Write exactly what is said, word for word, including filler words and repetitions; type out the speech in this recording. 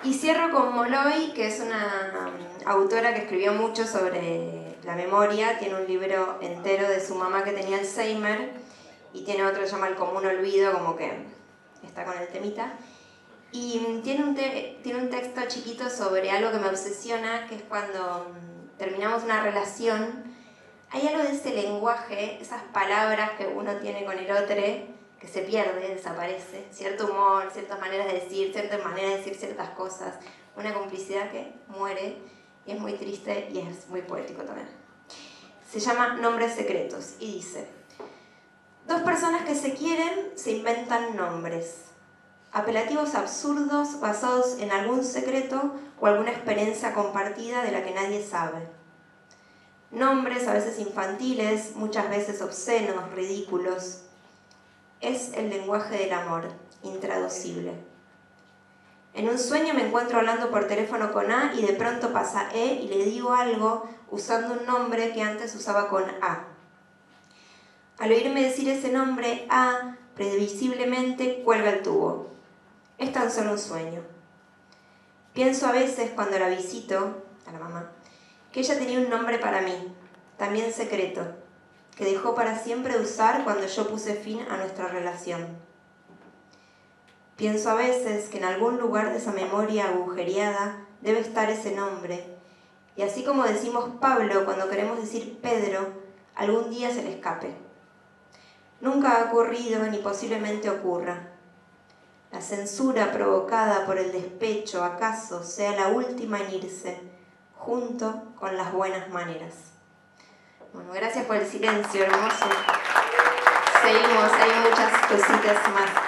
Y cierro con Molloy, que es una um, autora que escribió mucho sobre la memoria. Tiene un libro entero de su mamá que tenía Alzheimer y tiene otro que se llama El común olvido, como que está con el temita. Y um, tiene, un te tiene un texto chiquito sobre algo que me obsesiona, que es cuando um, terminamos una relación. Hay algo de ese lenguaje, esas palabras que uno tiene con el otro, que se pierde, desaparece, cierto humor, ciertas maneras de decir, ciertas maneras de decir ciertas cosas, una complicidad que muere y es muy triste y es muy poético también. Se llama Nombres Secretos y dice: dos personas que se quieren se inventan nombres, apelativos absurdos basados en algún secreto o alguna experiencia compartida de la que nadie sabe. Nombres a veces infantiles, muchas veces obscenos, ridículos. Es el lenguaje del amor, intraducible. En un sueño me encuentro hablando por teléfono con A y de pronto pasa E y le digo algo usando un nombre que antes usaba con A. Al oírme decir ese nombre, A previsiblemente cuelga el tubo. Es tan solo un sueño. Pienso a veces cuando la visito, a la mamá, que ella tenía un nombre para mí, también secreto, que dejó para siempre usar cuando yo puse fin a nuestra relación. Pienso a veces que en algún lugar de esa memoria agujereada debe estar ese nombre, y así como decimos Pablo cuando queremos decir Pedro, algún día se le escape. Nunca ha ocurrido ni posiblemente ocurra. La censura provocada por el despecho acaso sea la última en irse, junto con las buenas maneras. Bueno, gracias por el silencio, hermoso. Seguimos, hay muchas cositas más.